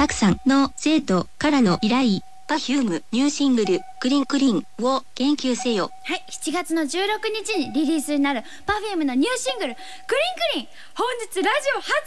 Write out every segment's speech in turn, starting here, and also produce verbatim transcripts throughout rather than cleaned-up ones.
くさんの生徒からの依頼、Perfume ニューシングルクリンクリンを研究せよ。 はい、しちがつのじゅうろくにちにリリースになる Perfume のニューシングルクリンクリン、本日ラジオ初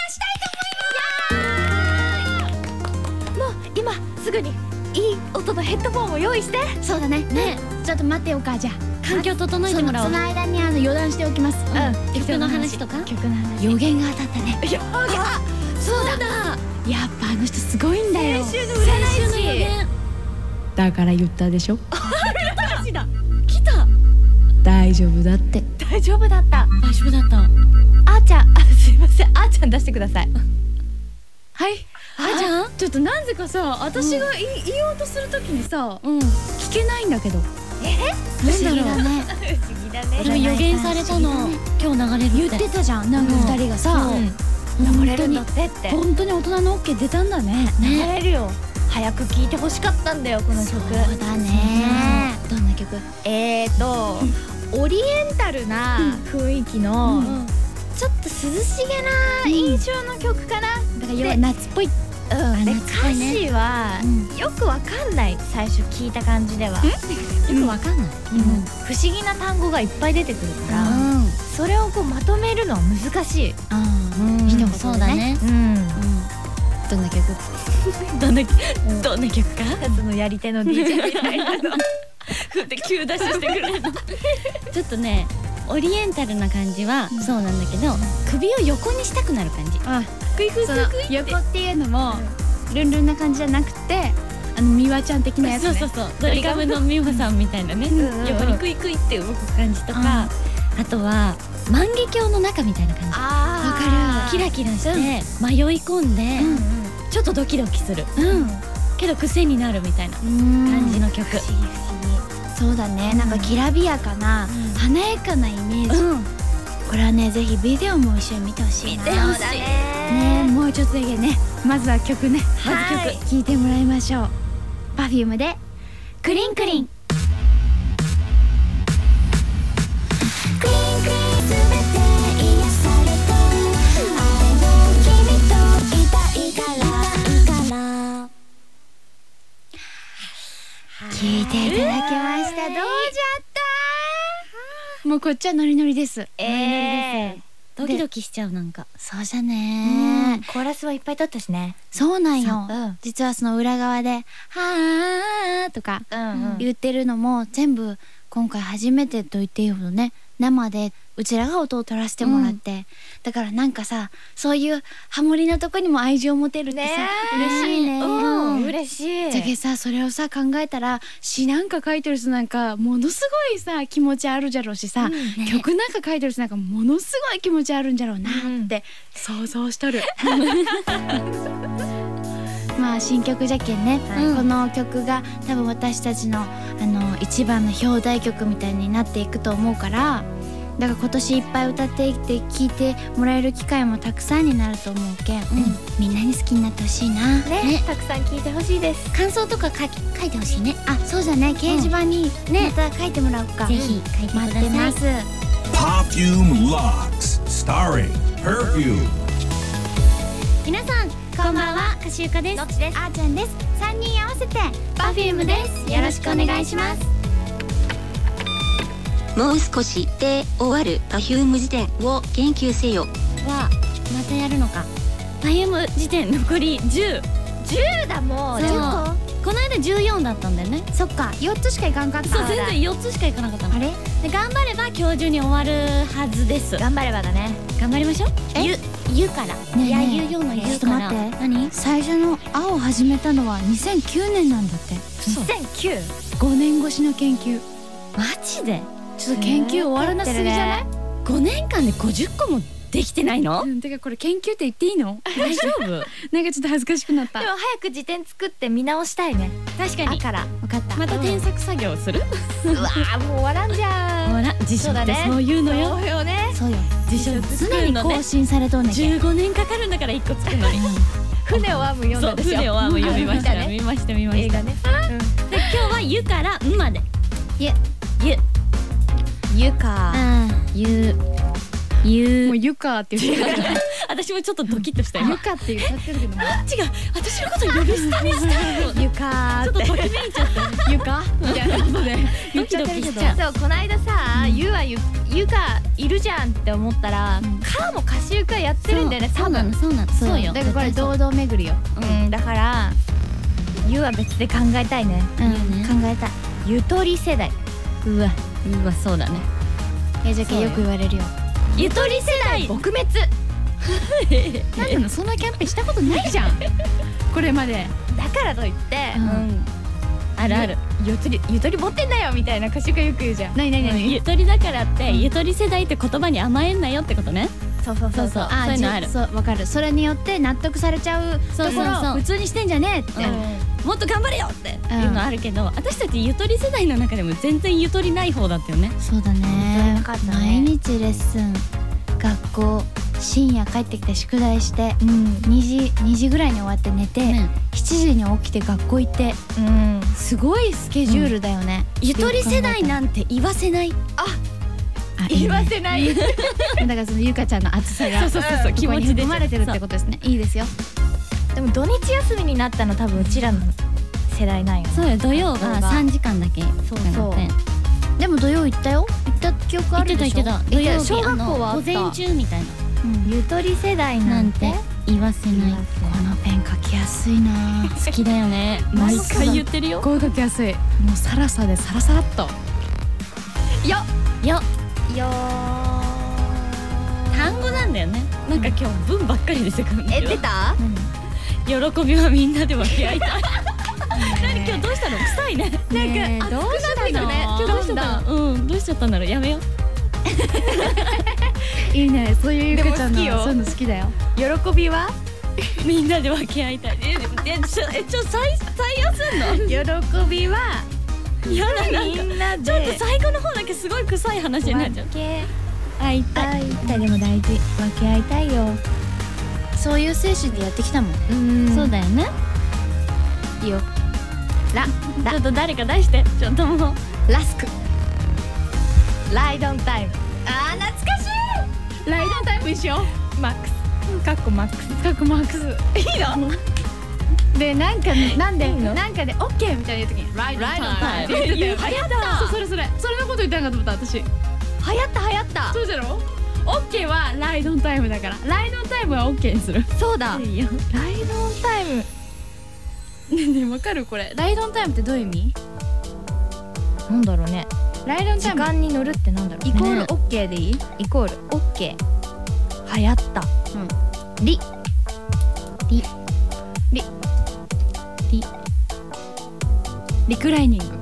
オンエアしたいと思います。もう今すぐにいい音のヘッドホンを用意して。そうだね。ね、ちょっと待ってようか。じゃあ環境整えてもらおう。その間にあの余談しておきます。うん、曲の話とか。曲の話。予言が当たったね。いや、そうだ。やっぱあの人すごいんだよ。先週の占い師。だから言ったでしょ。占い師だ。来た。大丈夫だって。大丈夫だった。大丈夫だった。あーちゃん、あ、すいません。あーちゃん出してください。はい。あーちゃん。ちょっとなぜかさ、私が言おうとするときにさ、聞けないんだけど。え？不思議だね。不思議だね。でも予言されたの今日流れるって言ってたじゃん。なんか二人がさ。流れるんだってって。本当に大人のオッケー出たんだね。流れるよ。早く聴いてほしかったんだよこの曲。そうだね。どんな曲？えーとオリエンタルな雰囲気のちょっと涼しげな印象の曲かな。だから夏っぽい。うん。で歌詞はよくわかんない。最初聞いた感じではよくわかんない。不思議な単語がいっぱい出てくるからそれをこうまとめるのは難しい。一言そうだね。どんな曲？どんなどんな曲か？そのやり手の ディージェー みたいなの振って急ダッシュしてくれるの。ちょっとねオリエンタルな感じはそうなんだけど、首を横にしたくなる感じ。あ、クイクイクイクイって。横っていうのもルンルンな感じじゃなくて、あのミワちゃん的なやつね。そうそうそう。ドリカムのミワさんみたいなね。横にクイクイって動く感じとか、あとは万華鏡の中みたいな感じ。ああ、わかる。キラキラして迷い込んでちょっとドキドキするけど癖になるみたいな感じの曲。そうだね。なんかきらびやかな華やかなイメージ。これはね、ぜひビデオも一緒に見てほしいな。見てほしいね。もうちょっとだけね。まずは曲ね。まず曲聴いてもらいましょう。Perfumeでクリンクリン。聞いていただきました。どうじゃった？もうこっちはノリノリです。ノリノリです。ドキドキしちゃう。なんかそうじゃね。コーラスはいっぱい取ったしね。そうなんよ。実はその裏側で「はー」とか言ってるのも全部今回初めてと言っていいほどね、生でうちらが音を取らせてもらって、だからなんかさ、そういうハモリのとこにも愛情を持てるってさ嬉しいね。嬉しい。じゃけさ、それをさ考えたら詩なんか書いてる人なんかものすごいさ気持ちあるじゃろうしさ、曲なんか書いてる人なんかものすごい気持ちあるんじゃろうなって想像しとる。まあ新曲じゃけんね、この曲が多分私たちのあの一番の表題曲みたいになっていくと思うから、だから今年いっぱい歌っていって聴いてもらえる機会もたくさんになると思うけん、みんなに好きになってほしいな。ね、たくさん聴いてほしいです。感想とか書いてほしいね。あ、そうじゃね、掲示板にまた書いてもらおうか。ぜひ書いてください。待ってます。 Perfume Locks Starring Perfume。 皆さんこんばんは、かしゆかです。あーちゃんです。さんにん合わせて Perfume です。よろしくお願いします。 もう少しで終わる Perfume 辞典を研究せよ。 はまたやるのか。 Perfume 辞典残りじゅう。じゅうだもん。そう、この間じゅうよんだったんだよね。そっか、よっつしかいかんかった。そう、全然よっつしかいかなかったの。あれで、頑張れば今日中に終わるはずです。頑張ればだね。頑張りましょう。ゆゆからいや、ゆうよのゆから。ちょっと待って、何？最初の「あ」を始めたのはにせんきゅうねんなんだって。にせんきゅう？ ごねん越しの研究。マジで？ちょっと研究終わらなすぎじゃない？ごねんかんでごじゅっこもできてないの？てかこれ研究って言っていいの？大丈夫？なんかちょっと恥ずかしくなった。でも早く辞典作って見直したいね。確かに。あから分かった。また添削作業する？うわー、もう終わらんじゃん。終わらん。辞書ってそういうのよ。そうよね。そうよ。辞書常に更新されとんねん。じゅうごねんかかるんだからいっこ作るのに。船を編む読んだでしょ。船を編む読みましたね。見ました見ました。映画ね。で今日はゆからんまで。ゆゆゆか。ゆゆもうゆかって言ってる。 私もちょっとドキッとしたよ。 ゆかって言っちゃってるけども、 違う、私のこと呼び捨てにしたゆかちょっとときめいちゃったゆかみたいなことで言っちゃってるけど、 そうこの間さ、ゆはゆゆかいるじゃんって思ったら、かも歌集会やってるんだよね。 そうなのそうなのそうよ。 だからこれ堂々巡りよ。 うんだからゆは別で考えたいね。 考えたい。 ゆとり世代。 うわうわそうだね。 えじゃけよく言われるよ。 ゆとり世代撲滅。 なんなのそんなキャンペーンしたことないじゃん。これまで。 だからといってあるある。 ゆとりゆとり持ってんだよみたいな歌手がよく言うじゃん。 なになになに。 ゆとりだからってゆとり世代って言葉に甘えんなよってことね。 そうそうそうそう。 そういうのある。 そうわかる。それによって納得されちゃうところ普通にしてんじゃねえって。 もっと頑張れよっていうのあるけど、私たちゆとり世代の中でも全然ゆとりない方だったよね。 そうだね。毎日レッスン、学校、深夜帰ってきて宿題してにじにじぐらいに終わって寝てしちじに起きて学校行って、すごいスケジュールだよね。 ゆとり世代なんて言わせない。 あ言わせない。 だからそのゆかちゃんの熱さがそうそうそう気持ちで含まれてるってことですね。いいですよ。 でも土日休みになったの多分うちらの世代なんよ。 そうよ、土曜がさんじかんだけ。 そうそう。 でも土曜行ったよ。行った記憶あるでしょ。 行ってた行ってた。 小学校は午前中みたいな。 ゆとり世代なんて言わせない。 このペン書きやすいな。 好きだよね。毎回言ってるよ。 こう書きやすい。もうサラサでサラサラっと。 よよよ単語なんだよね。なんか今日文ばっかり出てくるんだよ。 え出た？ 喜びはみんなで分け合いたい。何今日どうしたの？臭いね。 なんかどうしたの？ 今日どうしちゃったの？うんどうしちゃったんだろう。やめよう。 いいね。そういうゆかちゃんのそういうの好きだよ。 喜びはみんなで分け合いたい。ええちょえちょ採採用すんの？ 喜びはやだなんかみんなでちょっと最後の方だけすごい臭い話になっちゃう。 分け会いたい。 合いたい。でも大事。分け合いたいよ。 そういう精神でやってきたもん。 うんそうだよね。 いいよ。 ラちょっと誰か出してちょっともうラスク。 ライドンタイム。あー懐かしライドンタイム一緒。 い。マックス。かっこマックス。 かっこマックス。 いいの？ でなんかなんでいいのなんかでオッケーみたいな時にライドンタイムって言ってたよ。 流行ったそうそれそれそれのこと言ったんかと思った私。 流行った流行った。 そうじゃろ。オッケーはライドンタイムだからライドンタイムはオッケーにする。 そうだ。 いいよ。 ライドンタイム。 ねえねえわかるこれ。ライドンタイムってどういう意味？ なんだろうね。 ライドンタイム時間に乗るってなんだろう。 イコールオッケーでいい？ イコールオッケー。流行った。 リリリリリクライニング。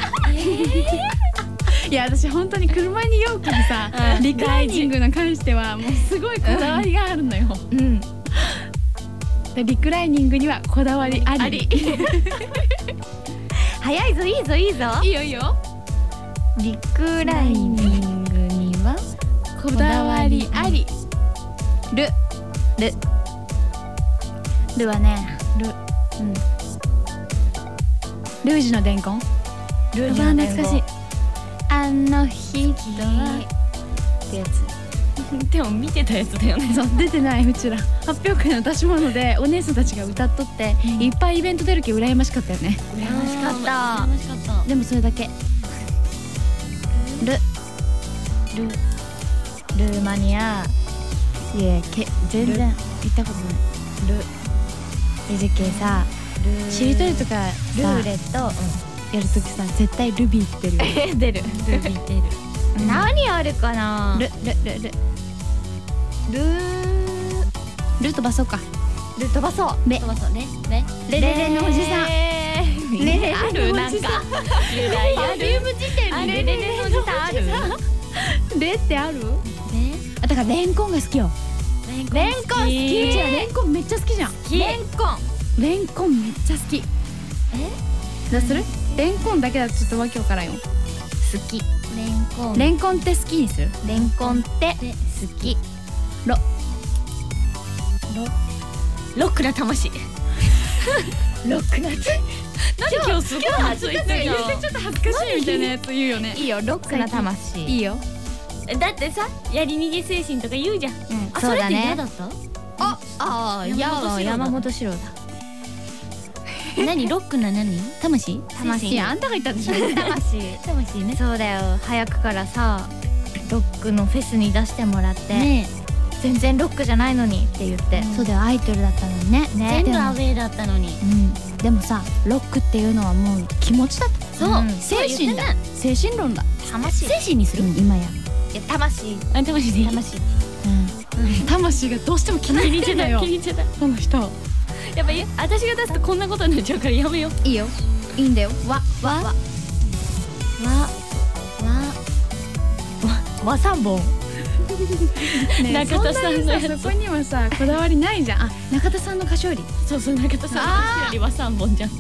いや私本当に車に容器にさリクライニングに関してはもうすごいこだわりがあるのよ。 うん。 でリクライニングにはこだわりあり。 あり。早いぞいいぞいいぞ。 いいよいいよ。 リクライニングにはこだわりあり。ルルルはねルうんルージュの伝言。 ルージうわュの伝言。 懐かしい。あの人はってやつ。 でも見てたやつだよね。 そう出てないうちら発表会の出し物でお姉さんたちが歌っとって、うん、いっぱいイベント出るけ羨ましかったよね。 羨ましかった。 羨ましかった。 でもそれだけ。ルルルーマニア。 いえけ全然行ったことない。 ルエジケさしりとりとかルさーレット。 やるときさ絶対ルビーって出るよ。 え出る。 ルビー出る。 何あるかな。 ルルルルルル飛ばそうか。 ル飛ばそう。 レそうそうレレレレレのおじさん。 レレレあるなんか。由来ある。 ルーム時点あにレレレのおじさんある。 レってある？ レあだからレンコンが好きよ。 レンコン好き。 うちらレンコンめっちゃ好きじゃん。 レンコン。 レンコンめっちゃ好き。え？どうする？レンコンだけだとちょっとわけわからんよ。 好き。レンコン。 レンコンって好きにする？ レンコンって好き。 ロロックな魂。 ロックな。 何今日すごい熱いちょっと恥ずかしいみたいなやつ言うよね。 いいよロックな魂。 いいよ。 だってさやり逃げ精神とか言うじゃん。 うんあそうだね。 それって嫌だった？ ああやは山本四郎だ。 何ロックな何？魂？ 魂。 いやあんたが言ったんでしょ。 魂。 魂ね。 そうだよ、早くからさロックのフェスに出してもらって、 ね全然ロックじゃないのにって言って、 そうだよ、アイドルだったのにね。 ね全部アウェーだったのに。うんでもさ、ロックっていうのはもう気持ちだった。 そう精神だ。精神論だ。 魂。 精神にする今や。 いや魂。 あ、魂でいい。 魂。 魂がどうしても気に入ってたよ。気に入ってた。この人。やっぱ私が出すとこんなことになっちゃうからやめよう。いいよ。いいんだよ。わわわわわわ三本。 中田さんのやつ。そこにはさこだわりないじゃん。あ、中田さんの歌唱力。そうそう、中田さんの歌唱力は三本じゃん。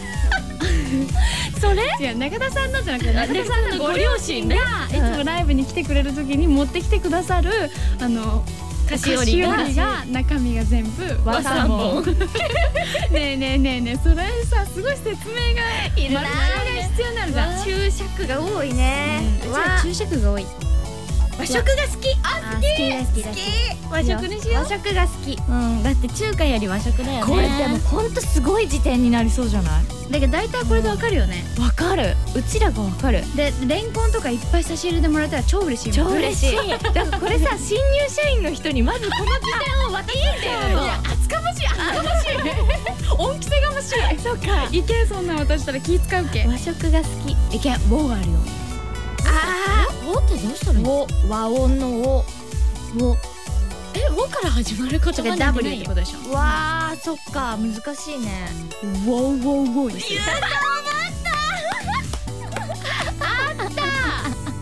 それ？いや、中田さんのじゃなくて中田さんのご両親がいつもライブに来てくれる時に持ってきてくださるあの菓子折りが中身が全部和三本。ねえねえねえねえ、それさすごい説明がいるな。 必要になるじゃん。 注釈が多いね。 注釈が多い。和食が好き。あ、好き好き。和食にしよう。 和食が好き。 うん、だって中華より和食だよね。 これでもほんとすごい時点になりそうじゃない？ だけど大体これでわかるよね。 わかる。うちらがわかる。 で、レンコンとかいっぱい差し入れてもらえたら超嬉しいもん。 超嬉しい。だからこれさ、新入社員の人にまずこの時点を渡してんだよ。 いや、厚かましい、厚かましい。恩着せがましい。 そうか。 いけん、そんなん渡したら気使うけ。 和食が好き。 いけん、ウォーがあるよ。 ああ、ウォーってどうしたらいいの？ 和音のお。 お。え、ウォから始まることが ダブリュー ってことでしょ。 わあ、そっか、難しいね。 ウォーウォーウォーですよ。 あった。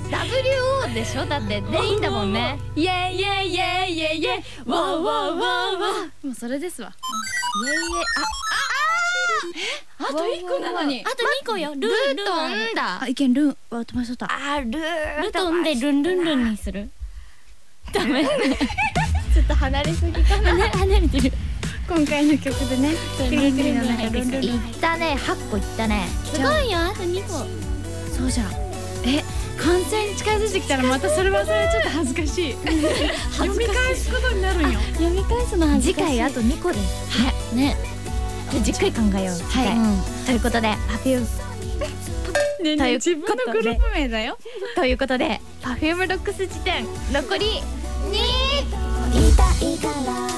ダブリューオー でしょ。だってでいいんだもんね。 イエイイエイイエイイエイイエイワーワーワーワー。もうそれですわ。 イエイイエイ。 あ、あと一個なのに。 あと二個よ。ルートンだ。 あ、いけん、ルン、わ、飛ばしとった。 あ、ルールトンでルンルンルンにする。ダメ。 ちょっと離れすぎかな。 離れてる。今回の曲でね。クリクリの中でいったね、八個いったね。 すごいよ、あと二個。そうじゃん。え、完成に近づいてきたらまたそれ忘れちゃって恥ずかしい。読み返すことになるんよ。読み返すの恥ずかしい。 次回あと二個です。 ね。ね。 じゃあじっくり考えよう。はい。ということで、Perfume。 ねえねえ、自分のグループ名だよ。 ということで、Perfume ロックス時点残りに。 痛いから